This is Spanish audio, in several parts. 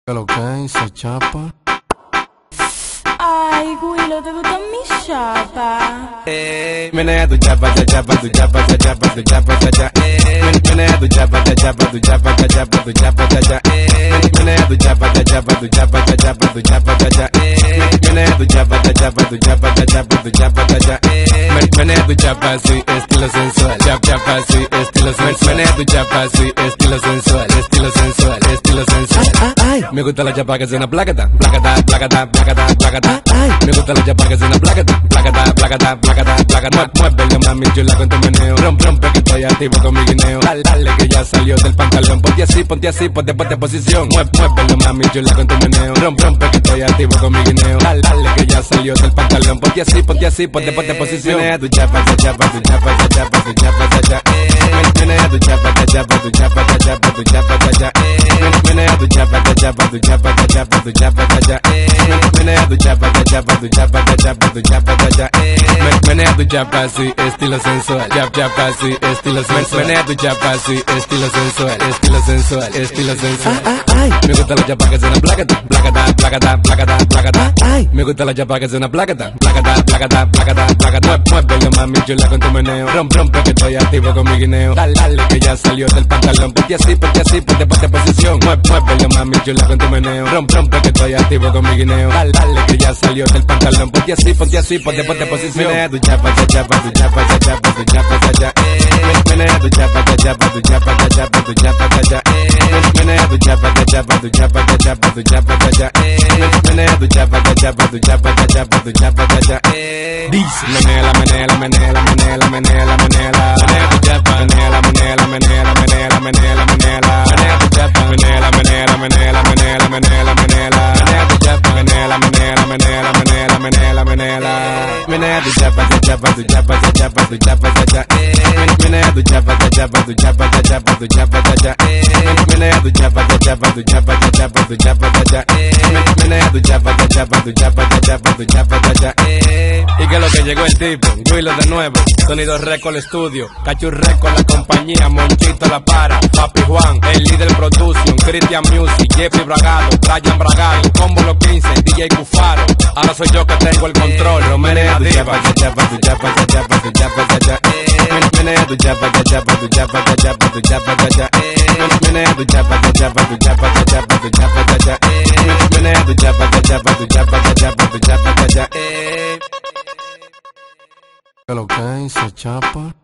¿Qué lo que se chapa? Ay, Willow, ¿te gustan mis chapas? Menea tu chapa, cha chapa, tu chapa, cha chapa, tu chapa, cha cha. Menea tu chapa, cha chapa, tu chapa, cha chapa, tu chapa, cha cha. Menea tu chapa, cha chapa, tu chapa, cha chapa, tu chapa, cha cha. Menea tu chapa, cha chapa, tu chapa, cha chapa, tu chapa, cha cha. Menea tu chapa así, estilo sensual. Chapa así, estilo sensual. Menea tu chapa así, estilo sensual, estilo sensual, estilo sensual. Me gusta la chapa que suena placata, placata, placata, placata, placata. Me gusta la chapa que suena placata, placata, placata, placata, placata. Muévelo mami chula con tu meneo, rompe que estoy activo con mi guineo. Dale que ya salió del pantalón, ponte así, ponte posición. Muévelo mami chula con tu meneo, rompe que estoy activo con mi guineo. Dale que ya salió del pantalón, ponte así, ponte posición. Menea tu chapa, cha chapa, tu chapa, cha chapa, tu chapa, cha cha. Menea tu chapa, cha chapa, tu chapa, cha chapa, tu chapa, cha cha. Menea tu chapa, cha chapa, tu chapa, cha chapa, tu chapa, cha cha. Menea tu chapa, cha chapa, tu chapa, cha chapa, tu chapa, cha cha. Menea tu chapa así, estilo sensual. Chapa así, estilo sensual. Menea tu chapa así, estilo sensual, estilo sensual, estilo sensual. Me gusta la chapa que suena placata, placata, placata, placata, placata. Me gusta la chapa que suena placata, placata, placata, placata, placata. Muévelo mami chula con tu meneo, rompe que estoy activo con mi guineo. Dale que ya salió del pantalón, ponte así, ponte posición. Muévelo mami chula con tu meneo, rompe que estoy activo con mi guineo. Dale que ya salió del pantalón, ponte así, ponte posición. Menea tu chapa, cha chapa, tu chapa, cha chapa, tu chapa, cha cha. Menea tu chapa, cha chapa, tu chapa, cha chapa, tu chapa, cha cha. Menea tu chapa, cha chapa, tu chapa, cha chapa, tu chapa, cha cha. Menea tu chapa, cha chapa, tu chapa, cha chapa, tu chapa, cha cha. Dice menela, menela, menela, menela, menela, menela. Menea tu chapa, menela, menela, menela, menela, menela, menela. Menea tu chapa, menela, menela, menela, menela, menela, menela. Menea tu chapa, menela, menela, menela, menela, menela, menela. Menea tu chapa, cha chapa, tu chapa, cha chapa, tu chapa, cha cha. Menea tu chapa, cha chapa, tu chapa, cha chapa, tu chapa, cha cha. Menea tu chapa, cha chapa, tu chapa, cha chapa, tu chapa, cha cha. Menea tu chapa, cha chapa, tu chapa, cha chapa, tu chapa, cha cha. Y que lo que llegó el tipo, Willow de nuevo, Sonido Record Studio, Cachu Record la compañía, Monchito la para, Papi Juan, el líder production, Christian Music, Jeffrey Bragado, Brian Bragado, Combo Los 15, DJ Cufaro, ahora soy yo que tengo el control, Menea tu chapa, cha chapa, tu chapa, cha chapa, tu chapa, cha cha. Menea tu chapa, cha chapa, tu chapa, cha chapa, tu chapa, cha cha. Menea tu chapa, cha chapa, tu chapa, cha chapa, tu chapa, cha cha. Menea tu chapa, cha chapa, tu chapa, cha chapa, tu chapa, cha cha. ¿Qué lo que se chapa?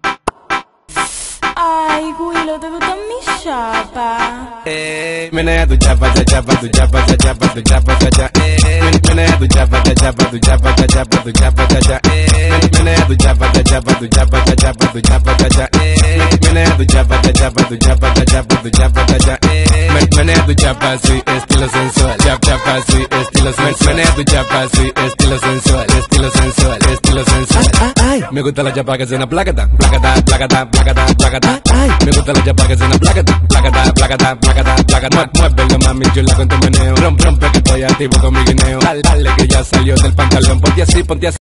Ay, Willow, ¿te gustan mis chapas? Menea tu chapa, cha chapa, tu chapa, cha chapa, tu chapa, cha cha. Menea tu chapa, cha chapa, tu chapa, cha chapa, tu chapa, cha cha. Menea tu chapa, cha chapa, tu chapa, cha chapa, tu chapa, cha cha. Menea tu chapa, cha chapa, tu chapa, cha chapa, tu chapa, cha cha. Menea tu chapa así, estilo sensual. Chapa así, estilo sensual. Menea tu chapa así, estilo sensual, estilo sensual, estilo sensual. Me gusta la chapa que suena placata, placata, placata, placata, placata. Me gusta la chapa que suena placata, placata, placata, placata, placata. Muévelo mami chula con tu meneo, rompe que estoy activo con mi guineo. Dale que ya salió del pantalón, ponte así, ponte así.